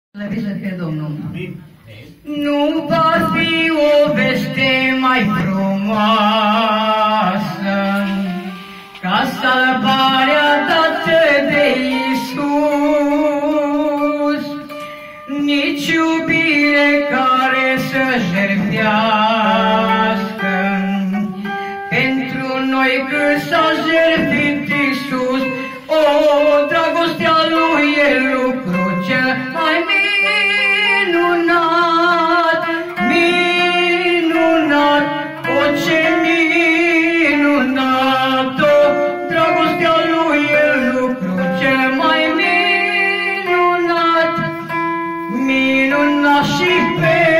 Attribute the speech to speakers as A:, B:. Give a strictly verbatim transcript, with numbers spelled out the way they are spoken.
A: Slăvit să fie Domnul! Nu va fi o veste mai frumoasă ca salvarea dată de Iisus, nici iubire care să jertfească pentru noi cât s-a jertfit Iisus. O, dragostea Lui e lucru cel mai minunat, minunat, o ce minunat, o, dragostea Lui e lucru cel mai minunat, minunat și pe